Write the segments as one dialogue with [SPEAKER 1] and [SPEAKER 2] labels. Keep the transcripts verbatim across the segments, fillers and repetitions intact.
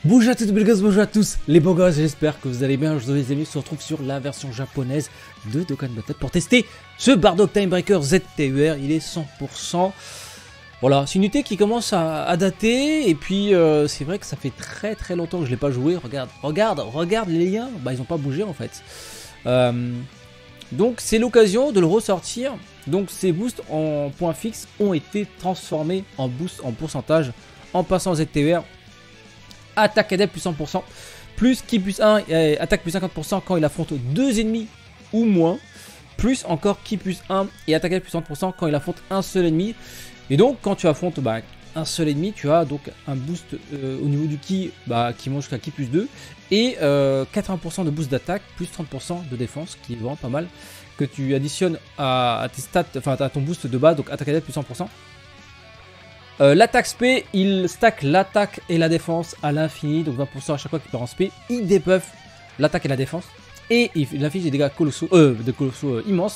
[SPEAKER 1] Bonjour à toutes les gosses, bonjour à tous les beaux gosses, j'espère que vous allez bien. Je vous les amis, on se retrouve sur la version japonaise de Dokkan Battle pour tester ce Bardock Timebreaker Z T U R. Il est cent pour cent. Voilà, c'est une unité qui commence à, à dater et puis euh, c'est vrai que ça fait très très longtemps que je ne l'ai pas joué. Regarde, regarde, regarde les liens, bah ils n'ont pas bougé en fait. Euh, donc c'est l'occasion de le ressortir. Donc ces boosts en points fixes ont été transformés en boosts en pourcentage en passant Z T U R. Attaque adepte plus cent pour cent, plus ki plus un, et attaque plus cinquante pour cent quand il affronte deux ennemis ou moins, plus encore ki plus un et attaque adepte plus cinquante pour cent quand il affronte un seul ennemi. Et donc quand tu affrontes bah, un seul ennemi, tu as donc un boost euh, au niveau du ki bah, qui monte jusqu'à ki plus deux et euh, quatre-vingts pour cent de boost d'attaque plus trente pour cent de défense, qui est vraiment pas mal, que tu additionnes à, à tes stats, enfin à ton boost de base, donc attaque adepte plus cent pour cent. Euh, l'attaque spé, il stack l'attaque et la défense à l'infini, donc vingt pour cent à chaque fois qu'il part en spé. Il débuffe l'attaque et la défense et il inflige des dégâts colossaux, euh, de colossaux euh, immenses.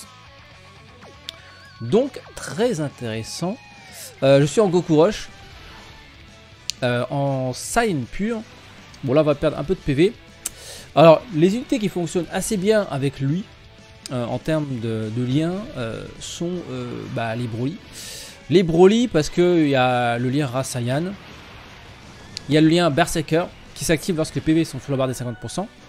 [SPEAKER 1] Donc très intéressant. Euh, je suis en Goku Rush, euh, en Saiyan pur. Bon là on va perdre un peu de P V. Alors les unités qui fonctionnent assez bien avec lui euh, en termes de, de lien euh, sont euh, bah, les Broly. Les Broly parce qu'il y a le lien Rasayan, il y a le lien Berserker qui s'active lorsque les P V sont sous la barre des cinquante pour cent.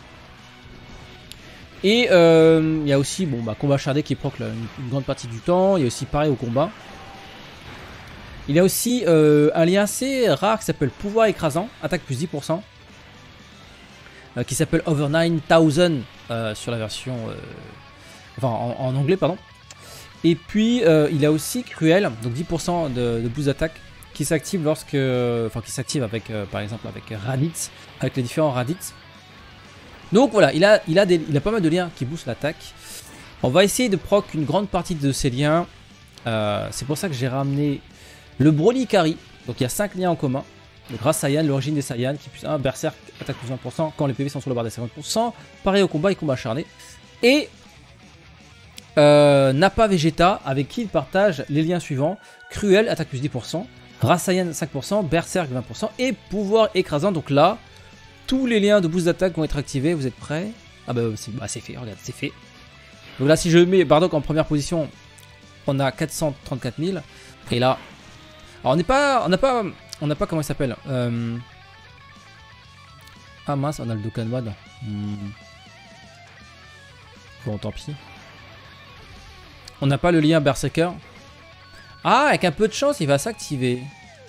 [SPEAKER 1] Et euh, il y a aussi bon, bah, combat acharné qui proc une, une grande partie du temps, il y a aussi pareil au combat. Il y a aussi euh, un lien assez rare qui s'appelle pouvoir écrasant, attaque plus dix pour cent, euh, qui s'appelle Over neuf mille euh, sur la version, euh, enfin en, en anglais pardon. Et puis euh, il a aussi Cruel, donc dix pour cent de, de boost d'attaque qui s'active lorsque, euh, enfin qui s'active avec, euh, par exemple avec Raditz, avec les différents Raditz. Donc voilà, il a, il a, des, il a pas mal de liens qui boostent l'attaque. On va essayer de proc une grande partie de ces liens. Euh, C'est pour ça que j'ai ramené le Broly Kari. Donc il y a cinq liens en commun. Le Grâce Saiyan, l'origine des Saiyans, qui plus un, Berserk, attaque plus vingt pour cent quand les P V sont sur la barre des cinquante pour cent. Pareil au combat et combat acharné. Et Euh, Nappa Vegeta avec qui il partage les liens suivants: Cruel, attaque plus dix pour cent, Rasayan cinq pour cent, Berserk vingt pour cent et pouvoir écrasant. Donc là, tous les liens de boost d'attaque vont être activés. Vous êtes prêts? Ah bah c'est bah, fait, regarde, c'est fait. Donc là, si je mets Bardock en première position, on a quatre cent trente-quatre mille. Et là, alors on n'est pas, on n'a pas, on n'a pas comment il s'appelle. Euh... Ah mince, on a le Dokkan Mode. Hmm. Bon, tant pis. On n'a pas le lien Berserker. Ah, avec un peu de chance, il va s'activer.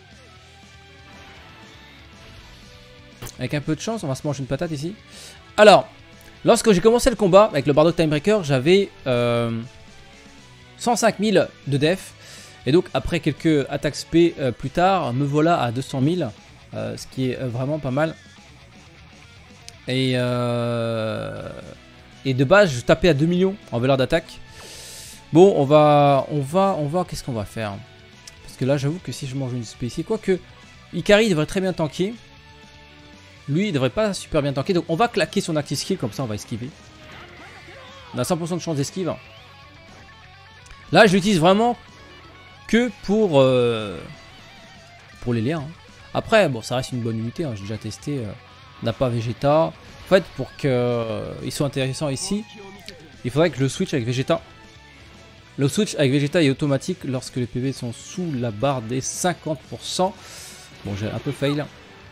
[SPEAKER 1] Avec un peu de chance, on va se manger une patate ici. Alors, lorsque j'ai commencé le combat avec le Bardock Timebreaker, j'avais euh, cent cinq mille de def. Et donc, après quelques attaques spé euh, plus tard, me voilà à deux cent mille. Euh, ce qui est vraiment pas mal. Et, euh, et de base, je tapais à deux millions en valeur d'attaque. Bon, on va, on va, on va, qu'est-ce qu'on va faire? Parce que là, j'avoue que si je mange une spécie, quoique Ikari devrait très bien tanker. Lui, il devrait pas super bien tanker. Donc, on va claquer son active skill, comme ça, on va esquiver. On a cent pour cent de chance d'esquive. Là, je l'utilise vraiment que pour, euh, pour les liens. Hein. Après, bon, ça reste une bonne unité. Hein, j'ai déjà testé. Euh, Nappa Vegeta. En fait, pour qu'ils euh, soient intéressants ici, il faudrait que je le switch avec Vegeta. Le switch avec Vegeta est automatique lorsque les P V sont sous la barre des cinquante pour cent. Bon, j'ai un peu fail.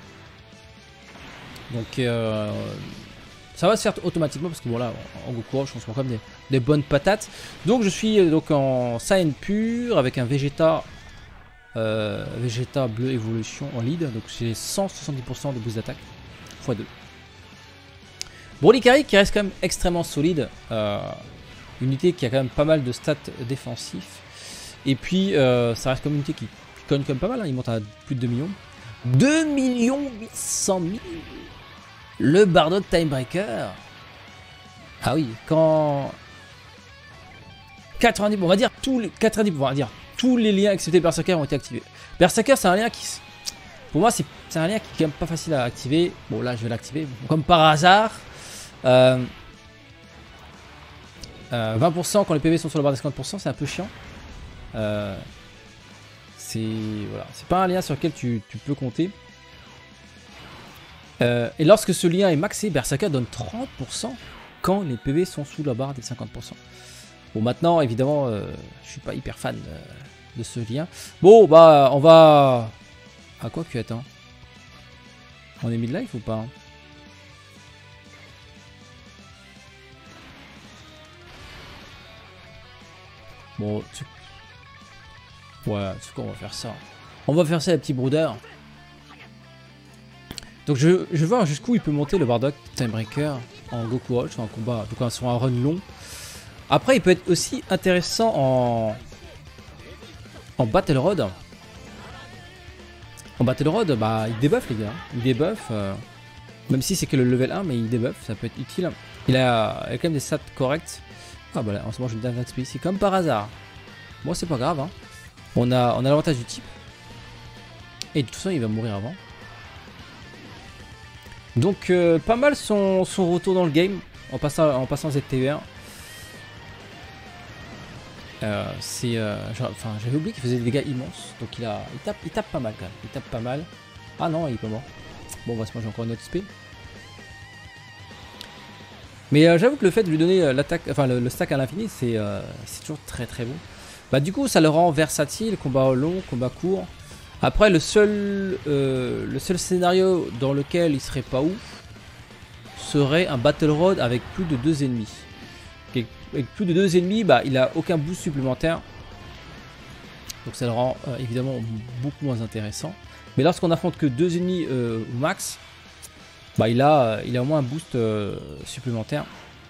[SPEAKER 1] Donc, euh, ça va se faire automatiquement parce que bon là, en Goku, je pense qu'on a quand même des, des bonnes patates. Donc, je suis donc en Saiyan pur avec un Vegeta, euh, Vegeta bleu évolution en lead. Donc, j'ai cent soixante-dix pour cent de boost d'attaque fois deux. Broly Kari qui reste quand même extrêmement solide. Euh, Unité qui a quand même pas mal de stats défensifs. Et puis euh, ça reste comme une unité qui, qui cogne quand même pas mal. Hein. Il monte à plus de deux millions. deux millions huit cent mille. Le Bardock Timebreaker. Ah oui, quand quatre-vingt-dix, on va dire tous les quatre-vingt-dix, on va dire tous les liens excepté Berserker ont été activés. Berserker, c'est un lien qui, pour moi, c'est un lien qui est quand même pas facile à activer. Bon là, je vais l'activer comme par hasard. Euh, Euh, vingt pour cent quand les P V sont sur la barre des cinquante pour cent, c'est un peu chiant. Euh, c'est voilà, c'est pas un lien sur lequel tu, tu peux compter. Euh, et lorsque ce lien est maxé, Berserker donne trente pour cent quand les P V sont sous la barre des cinquante pour cent. Bon, maintenant, évidemment, euh, je suis pas hyper fan euh, de ce lien. Bon, bah, on va... À quoi que attends? On est mid-life ou pas? Bon, tu... Ouais, c'est quoi, on va faire ça. On va faire ça, les petits brooders. Donc je, je vais voir jusqu'où il peut monter le Bardock Timebreaker en Goku Rush, en combat, donc sur un run long. Après, il peut être aussi intéressant en, en Battle Road. En Battle Road, bah, il débuff les gars. Il débuff, euh, même si c'est que le level un, mais il débuff, ça peut être utile. Il a, il a quand même des stats corrects. Ah bah là, en ce moment je me donne X P ici, comme par hasard. Bon, c'est pas grave, hein. On a, on a l'avantage du type. Et de toute façon, il va mourir avant. Donc, euh, pas mal son, son retour dans le game en passant, en passant Z T V un. Euh, c'est, euh, enfin, j'avais oublié qu'il faisait des dégâts immenses. Donc, il, a, il, tape, il tape pas mal quand même. Il tape pas mal. Ah non, il est pas mort. Bon, on va se manger encore une autre X P. Mais euh, j'avoue que le fait de lui donner euh, l'attaque, enfin le, le stack à l'infini, c'est euh, toujours très très bon. Bah, du coup, ça le rend versatile, combat long, combat court. Après, le seul, euh, le seul scénario dans lequel il serait pas ouf serait un Battle Road avec plus de deux ennemis. Avec plus de deux ennemis, bah, il a aucun boost supplémentaire. Donc ça le rend euh, évidemment beaucoup moins intéressant. Mais lorsqu'on affronte que deux ennemis euh, au max, bah, il, a, il a au moins un boost euh, supplémentaire.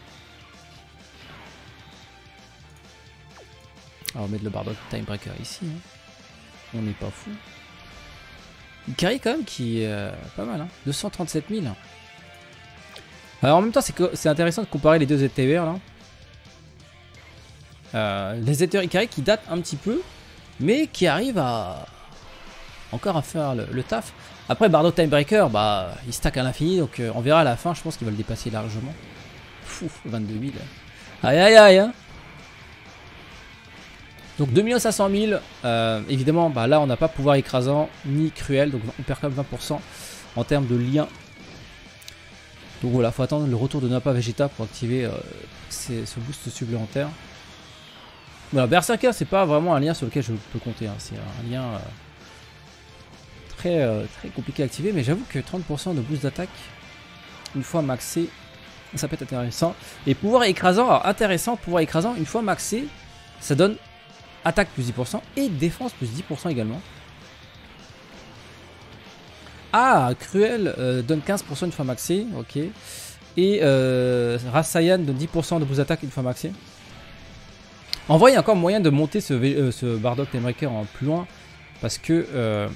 [SPEAKER 1] Alors, on va mettre le Bardock Timebreaker ici. Hein. On n'est pas fou. Ikari quand même qui est euh, pas mal, hein. deux cent trente-sept mille. Alors en même temps c'est intéressant de comparer les deux Z T V R là. Euh, les Z T V R Ikari qui datent un petit peu, mais qui arrivent à encore à faire le, le taf. Après Bardock Timebreaker, bah il stack à l'infini, donc euh, on verra à la fin, je pense qu'il va le dépasser largement. Fou, vingt-deux mille. Aïe aïe aïe hein. Donc deux millions cinq cent mille, euh, évidemment, bah là on n'a pas pouvoir écrasant ni cruel, donc on perd quand même vingt pour cent en termes de lien. Donc voilà, faut attendre le retour de Nappa Vegeta pour activer euh, ces, ce boost supplémentaire. Voilà, Berserker, c'est pas vraiment un lien sur lequel je peux compter, hein. C'est un lien euh, très, euh, très compliqué à activer, mais j'avoue que trente pour cent de boost d'attaque, une fois maxé, ça peut être intéressant. Et pouvoir écrasant, alors intéressant, pouvoir écrasant, une fois maxé, ça donne attaque plus dix pour cent et défense plus dix pour cent également. Ah, Cruel euh, donne quinze pour cent une fois maxé, ok. Et euh, Rasayan donne dix pour cent de boost d'attaque une fois maxé. En vrai, il y a encore moyen de monter ce, euh, ce Bardock Timebreaker en plus loin. Parce que... Euh,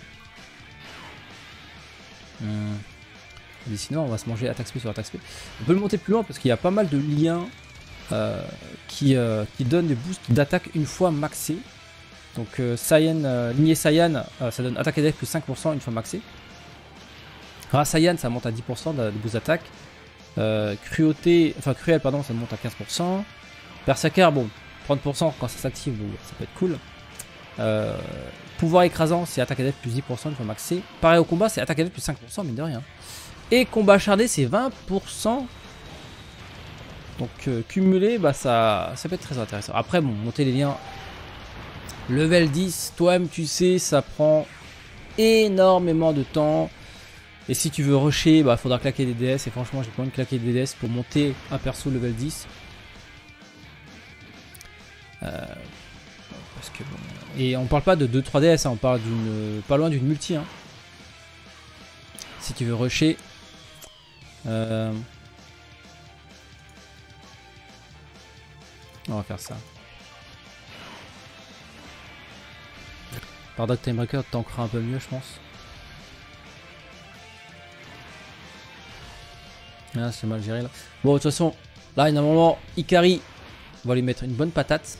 [SPEAKER 1] hum, sinon, on va se manger attaque speed sur attaque speed. On peut le monter plus loin parce qu'il y a pas mal de liens euh, qui, euh, qui donnent des boosts d'attaque une fois maxé. Donc, euh, Saiyan, euh, lignée Saiyan, euh, ça donne attaque et def plus cinq pour cent une fois maxé. Rasayan, ça monte à dix pour cent de, de boost d'attaque. Euh, Cruauté, enfin Cruel, pardon, ça monte à quinze pour cent. Berserker, bon, trente pour cent quand ça s'active, bon, ça peut être cool. Euh, pouvoir écrasant, c'est attaque et def plus dix pour cent une fois maxé. Pareil au combat, c'est attaque et def plus cinq pour cent, mine de rien. Et combat acharné, c'est vingt pour cent. Donc euh, cumulé, bah ça, ça peut être très intéressant. Après, bon, monter les liens. Level dix, toi-même tu sais, ça prend énormément de temps. Et si tu veux rusher, il bah, faudra claquer des D S. Et franchement, j'ai pas envie de claquer des D S pour monter un perso level dix. Euh, parce que bon, et on parle pas de deux trois D S, hein, on parle d'une pas loin d'une multi. Hein. Si tu veux rusher. Euh, on va faire ça. Bardock Timebreaker tankera un peu mieux, je pense. Ah, c'est mal géré là. Bon, de toute façon, là, normalement, Ikari, on va lui mettre une bonne patate.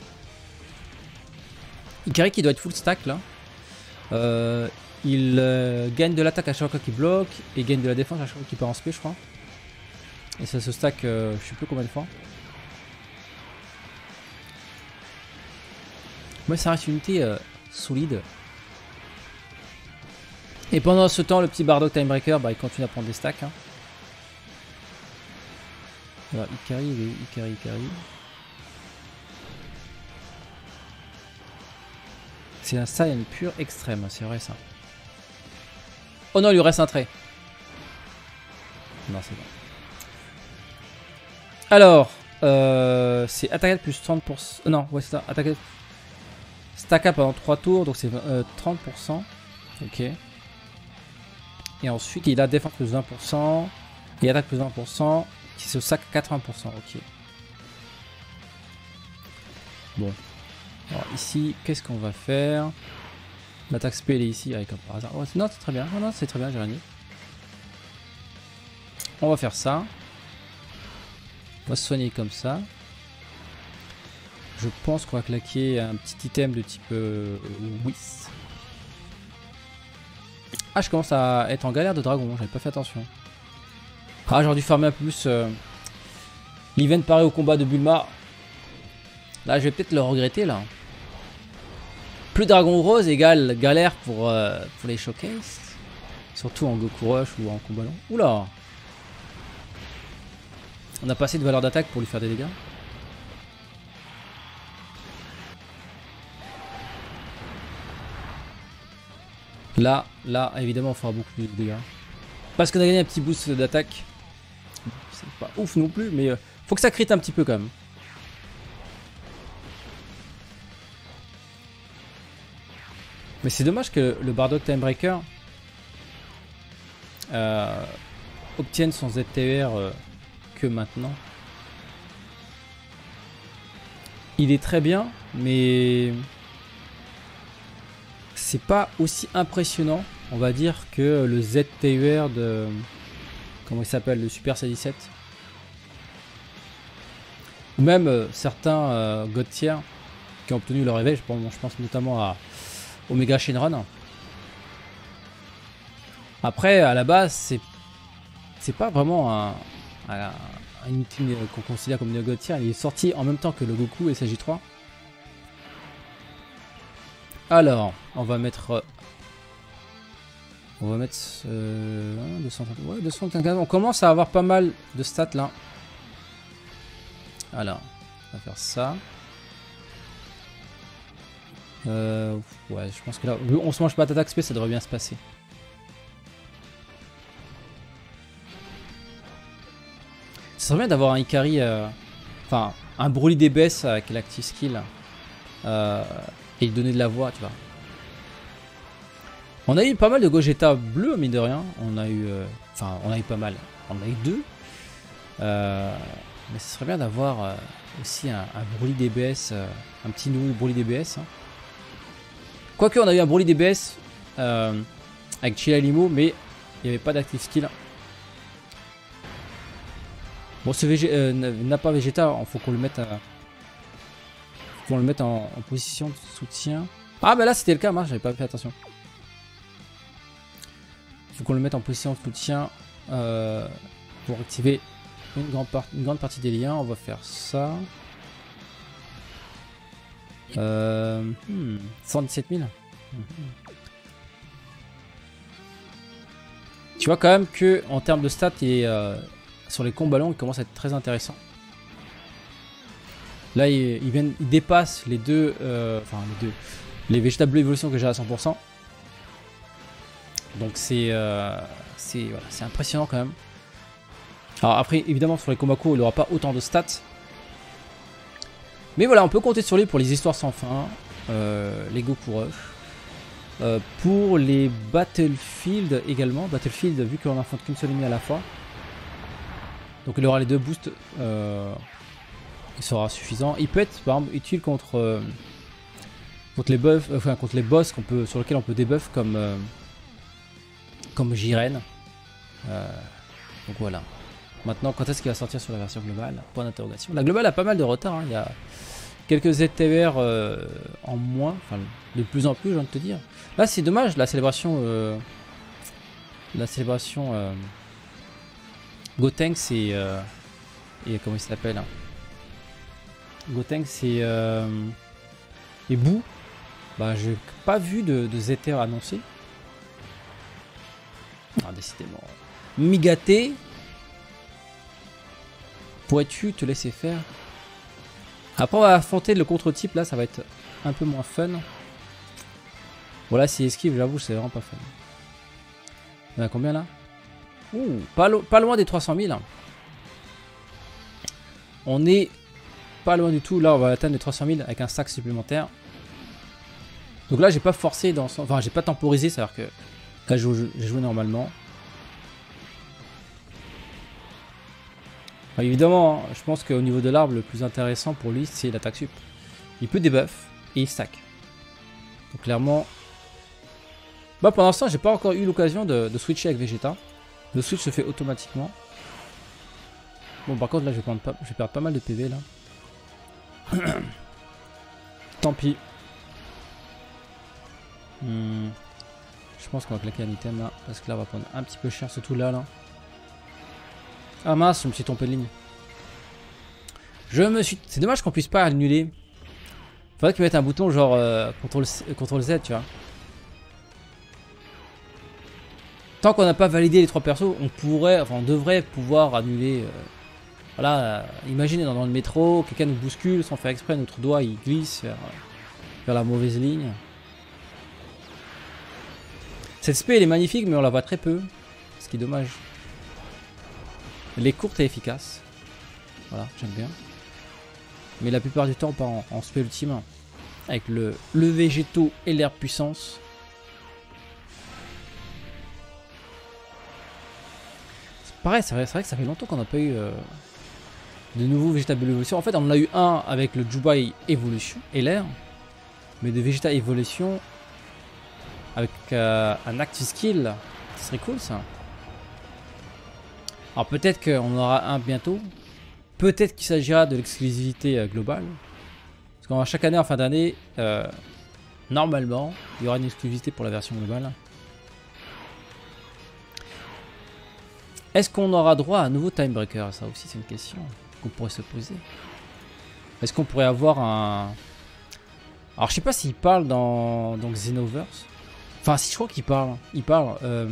[SPEAKER 1] Ikari qui doit être full stack là. Euh, il euh, gagne de l'attaque à chaque fois qu'il bloque et gagne de la défense à chaque fois qu'il part en spé, je crois. Et ça se stack, euh, je sais plus combien de fois. Moi, ça reste une unité euh, solide. Et pendant ce temps, le petit Bardock Timebreaker, bah, il continue à prendre des stacks. Hein. Alors, Ikari, il est où? Ikari, Ikari. C'est un Saiyan pur extrême, c'est vrai ça. Oh non, il lui reste un trait. Non, c'est bon. Alors, euh, c'est attaque plus trente pour cent. Non, ouais, c'est ça. Attaque. Stack up pendant trois tours, donc c'est euh, trente pour cent. Ok. Et ensuite, il a défense plus vingt pour cent. Et attaque plus vingt pour cent. Qui se sac quatre-vingts pour cent. Ok. Bon. Alors ici, qu'est-ce qu'on va faire? L'attaque spé, elle est ici, avec comme par hasard. Oh, non, c'est très bien. Oh, non, c'est très bien, j'ai rien dit. On va faire ça. On va se soigner comme ça. Je pense qu'on va claquer un petit item de type euh, Whis. Ah, je commence à être en galère de dragon, j'avais pas fait attention. Ah, j'aurais dû farmer un peu plus euh, l'event pareil au combat de Bulma. Là, je vais peut-être le regretter là. Plus dragon rose égale galère pour, euh, pour les showcases. Surtout en Goku Rush ou en combat long. Oula! On a pas assez de valeur d'attaque pour lui faire des dégâts. Là, là, évidemment, on fera beaucoup plus de dégâts. Parce qu'on a gagné un petit boost d'attaque. C'est pas ouf non plus, mais euh, faut que ça crit un petit peu quand même. Mais c'est dommage que le Bardock Timebreaker euh, obtienne son Z T R euh, que maintenant. Il est très bien, mais c'est pas aussi impressionnant, on va dire, que le Z T U R de... Comment il s'appelle? Le Super C dix-sept. Ou même euh, certains euh, God tier qui ont obtenu leur réveil, je pense, je pense notamment à Omega Shenron. Après, à la base, c'est c'est pas vraiment un, un, une team qu'on considère comme une God tier. Il est sorti en même temps que le Goku et S J trois. Alors, on va mettre... On va mettre... Euh, deux cent, ouais, deux cent quinze. On commence à avoir pas mal de stats là. Alors, on va faire ça. Euh, ouais, je pense que là... On se mange pas d'attaque spé, ça devrait bien se passer. Ça serait bien d'avoir un Ikari... Euh, enfin, un Broly D B S avec l'active skill. Euh... Et il donnait de la voix, tu vois. On a eu pas mal de Gogeta bleu, mine de rien. On a eu... Euh, enfin, on a eu pas mal. On a eu deux. Euh, mais ce serait bien d'avoir euh, aussi un, un Broly D B S. Euh, un petit nouveau Broly D B S. Hein. Quoique, on a eu un Broly D B S euh, avec Chila Limo, mais il n'y avait pas d'active skill. Bon, ce Vég euh, n'a pas Vegeta, il faut qu'on le mette à... Faut qu'on le mette en, en position de soutien. Ah, bah là, c'était le cas, moi, j'avais pas fait attention. Faut qu'on le mette en position de soutien euh, pour activer une grande, part une grande partie des liens. On va faire ça. Euh, hmm, cent dix-sept mille. Mm-hmm. Tu vois quand même que en termes de stats, il est, euh, sur les combats longs, il commence à être très intéressant. Là, il, il, vient, il dépasse les deux, euh, enfin les deux, les Vegeta Bleu Evolution que j'ai à cent pour cent. Donc c'est euh, c'est voilà, c'est impressionnant quand même. Alors après, évidemment, sur les combats courts, il n'aura pas autant de stats. Mais voilà, on peut compter sur lui pour les histoires sans fin, euh, les Goku Rush. Euh, pour les Battlefield également. Battlefield, vu qu'on n'affronte qu'une seule ennemie à la fois. Donc il aura les deux boosts. Euh, il sera suffisant. Il peut être par exemple utile contre, euh, contre les buffs, euh, enfin contre les boss qu'on peut, sur lesquels on peut debuff comme, euh, comme Jiren. Euh, donc voilà. Maintenant, quand est-ce qu'il va sortir sur la version globale? Point d'interrogation. La globale a pas mal de retard. Hein. Il y a quelques Z T R euh, en moins. Enfin, de plus en plus, j'ai envie de te dire. Là, c'est dommage. La célébration... Euh, la célébration... Euh, Gotenks c'est... Euh, et comment il s'appelle hein. Gotenks c'est... Euh, et Boo. Bah, j'ai pas vu de, de Z T R annoncé. Ah, décidément. Migaté. Pourrais-tu te laisser faire? Après, on va affronter le contre-type. Là, ça va être un peu moins fun. Voilà, si esquive, j'avoue, c'est vraiment pas fun. Il y en a combien là? Ouh, pas, lo pas loin des trois cent mille. On est pas loin du tout. Là, on va atteindre les trois cent mille avec un stack supplémentaire. Donc là, j'ai pas forcé dans son... Enfin, j'ai pas temporisé, c'est-à-dire que là, j'ai joué normalement. Enfin, évidemment, je pense qu'au niveau de l'arbre, le plus intéressant pour lui, c'est l'attaque sup. Il peut debuff et il stack. Donc clairement... Bah, pour l'instant, j'ai pas encore eu l'occasion de, de switcher avec Vegeta. Le switch se fait automatiquement. Bon, par contre, là, je vais, pas, je vais perdre pas mal de P V, là. Tant pis. Hmm. Je pense qu'on va claquer un item, là. Parce que là, on va prendre un petit peu cher, surtout là, là. Ah mince, je me suis trompé de ligne. Je me suis... C'est dommage qu'on puisse pas annuler. Faudrait qu'ils mettent un bouton genre euh, contrôle Z, tu vois. Tant qu'on n'a pas validé les trois persos, on pourrait, enfin on devrait pouvoir annuler. Euh, voilà, euh, imaginez dans, dans le métro, quelqu'un nous bouscule sans faire exprès, notre doigt il glisse vers, vers la mauvaise ligne. Cette spé elle est magnifique, mais on la voit très peu, ce qui est dommage. Elle est courte et efficace. Voilà, j'aime bien. Mais la plupart du temps, on part en, en spé ultime avec le, le végétaux et l'air puissance. Pareil, c'est vrai, vrai que ça fait longtemps qu'on n'a pas eu euh, de nouveaux Vegeta Evolution. En fait, on en a eu un avec le Jubai Evolution et l'air. Mais de Vegeta Evolution avec euh, un Active Skill, ce serait cool ça. Alors peut-être qu'on aura un bientôt. Peut-être qu'il s'agira de l'exclusivité euh, globale. Parce qu'à chaque année, en fin d'année, euh, normalement, il y aura une exclusivité pour la version globale. Est-ce qu'on aura droit à un nouveau Timebreaker? Ça aussi c'est une question qu'on pourrait se poser. Est-ce qu'on pourrait avoir un... Alors je sais pas s'il parle dans, dans Xenoverse. Enfin si, je crois qu'il parle. Il parle... Euh...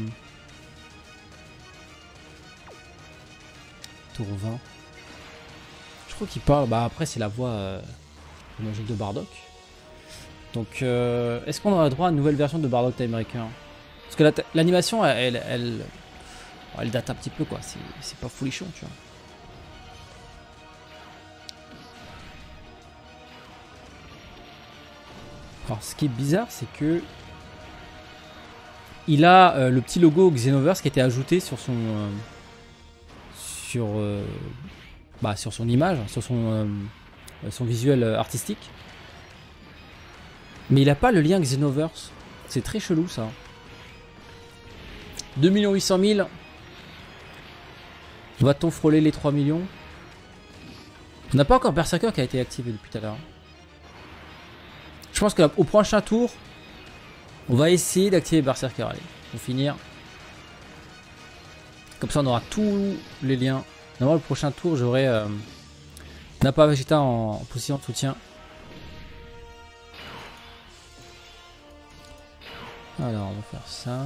[SPEAKER 1] Tour vingt. Je crois qu'il parle... Bah après c'est la voix euh, magique de Bardock. Donc euh, est-ce qu'on aura droit à une nouvelle version de Bardock Timebreaker? Parce que l'animation elle... elle, elle Elle date un petit peu quoi, c'est pas folichon tu vois. Alors ce qui est bizarre c'est que il a euh, le petit logo Xenoverse qui a été ajouté sur son euh, sur euh, bah, sur son image, sur son euh, son visuel artistique. Mais il a pas le lien Xenoverse. C'est très chelou ça. deux millions huit cent mille. Va-t-on frôler les trois millions? On n'a pas encore Berserker qui a été activé depuis tout à l'heure. Je pense qu'au prochain tour, on va essayer d'activer Berserker. Allez, pour finir. Comme ça, on aura tous les liens. Normalement, le prochain tour, j'aurai euh, Nappa Vegeta en, en position de soutien. Alors, on va faire ça.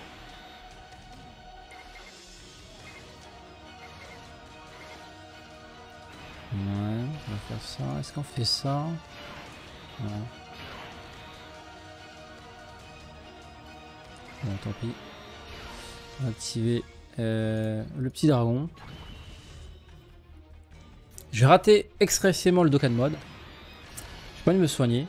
[SPEAKER 1] Ouais, on va faire ça. Est-ce qu'on fait ça? Non. Bon, tant pis. On va activer euh, le petit dragon. J'ai raté expressément le Dokkan Mode. J'ai pas envie de me soigner.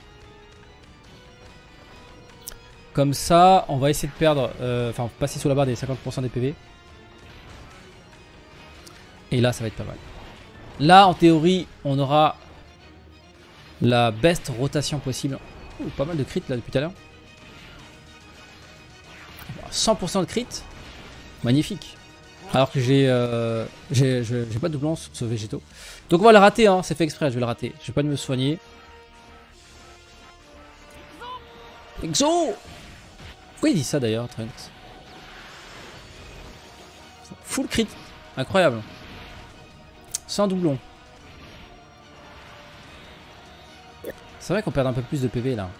[SPEAKER 1] Comme ça, on va essayer de perdre, euh, enfin passer sous la barre des cinquante pour cent des P V. Et là, ça va être pas mal. Là, en théorie, on aura la best rotation possible. Oh, pas mal de crit là depuis tout à l'heure. cent pour cent de crit. Magnifique. Alors que j'ai euh, j'ai pas de doublon sur ce végétaux. Donc on va le rater, hein. C'est fait exprès, je vais le rater. Je vais pas de me soigner. Exo! Pourquoi il dit ça d'ailleurs, Trunks? Full crit. Incroyable. Sans doublon. C'est vrai qu'on perd un peu plus de P V là.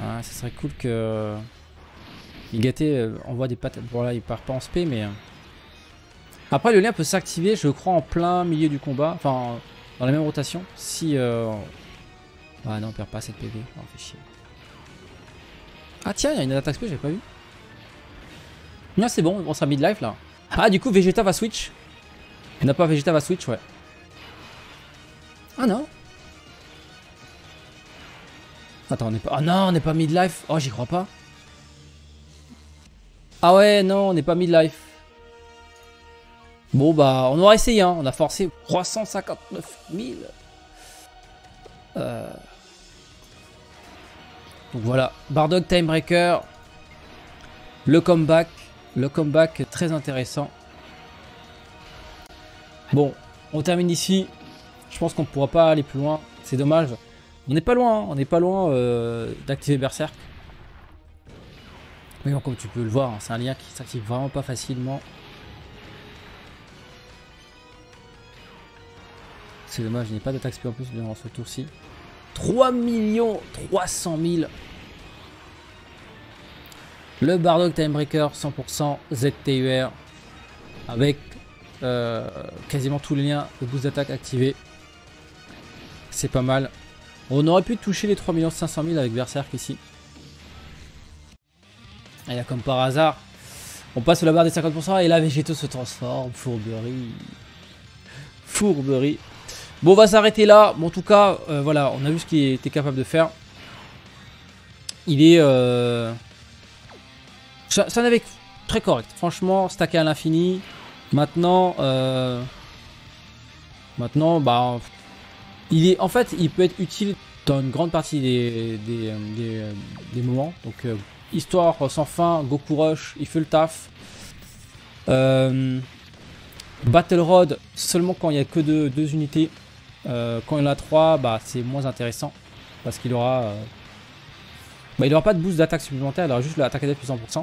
[SPEAKER 1] Ah, ça serait cool que Igaté euh, envoie des patates. Bon là il part pas en spé mais... Euh... Après le lien peut s'activer je crois en plein milieu du combat. Enfin dans la même rotation. Si... Euh... Ah non on perd pas cette P V. Oh, fait chier. Ah tiens il y a une attaque spé j'avais pas vu. Non c'est bon on sera mid-life là. Ah du coup Vegeta va switch. On n'a pas Vegeta va switch ouais. Ah non. Attends, on n'est pas... Oh non, on n'est pas mid-life. Oh, j'y crois pas. Ah ouais, non, on n'est pas mid-life. Bon, bah, on aura essayé, hein. On a forcé trois cent cinquante-neuf mille. Euh... Donc voilà, Bardock Timebreaker. Le comeback. Le comeback très intéressant. Bon, on termine ici. Je pense qu'on ne pourra pas aller plus loin. C'est dommage. On n'est pas loin, hein. On n'est pas loin euh, d'activer Berserk. Mais bon, comme tu peux le voir, hein, c'est un lien qui s'active vraiment pas facilement. C'est dommage, je n'ai pas d'attaque spé en plus durant ce tour-ci. trois millions trois cent mille. Le Bardock Timebreaker cent pour cent Z T U R avec euh, quasiment tous les liens de boost d'attaque activés. C'est pas mal. On aurait pu toucher les trois millions cinq cent mille avec Berserk ici. Et là, comme par hasard, on passe la barre des cinquante pour cent et là, Végéto se transforme. Fourberie. Fourberie. Bon, on va s'arrêter là. Bon, en tout cas, euh, voilà, on a vu ce qu'il était capable de faire. Il est... Euh... C'est un avec très correct. Franchement, stacké à l'infini. Maintenant, euh... maintenant, bah... Il est, en fait, il peut être utile dans une grande partie des, des, des, des moments. Donc, euh, histoire sans fin, Goku Rush, il fait le taf. Euh, Battle Rod, seulement quand il n'y a que deux, deux unités. Euh, quand il y en a trois, bah, c'est moins intéressant. Parce qu'il aura... Euh, bah, il n'aura pas de boost d'attaque supplémentaire, il aura juste l'attaque à def plus cent pour cent.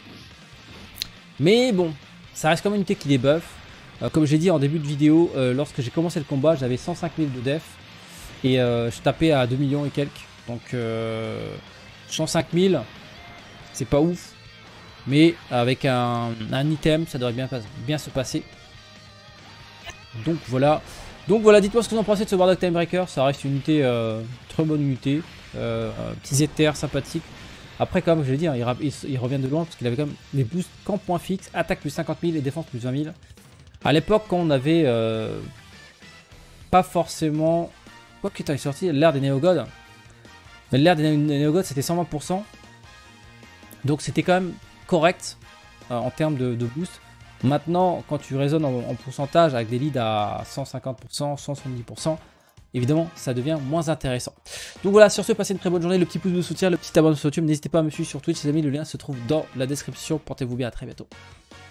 [SPEAKER 1] Mais bon, ça reste comme une unité qui débuff. Euh, comme j'ai dit en début de vidéo, euh, lorsque j'ai commencé le combat, j'avais cent cinq mille de def. Et euh, je tapais à deux millions et quelques. Donc euh, cent cinq mille, c'est pas ouf. Mais avec un, un item, ça devrait bien, bien se passer. Donc voilà. Donc voilà, dites-moi ce que vous en pensez de ce Bardock Timebreaker. Ça reste une unité, euh, très bonne unité. Euh, un petit Z T R sympathique. Après, comme je l'ai dit, hein, il, il, il revient de loin parce qu'il avait quand même les boosts camp point fixe, attaque plus cinquante mille et défense plus vingt mille. À l'époque, quand on avait euh, pas forcément... Quoi qu'il est sorti, l'ère des Néogods. Mais l'ère des Néogods, c'était cent vingt pour cent. Donc c'était quand même correct euh, en termes de, de boost. Maintenant, quand tu raisonnes en, en pourcentage avec des leads à cent cinquante pour cent, cent soixante-dix pour cent, évidemment, ça devient moins intéressant. Donc voilà, sur ce, passez une très bonne journée. Le petit pouce de soutien, le petit abonnement sur YouTube. N'hésitez pas à me suivre sur Twitch, les amis. Le lien se trouve dans la description. Portez-vous bien, à très bientôt.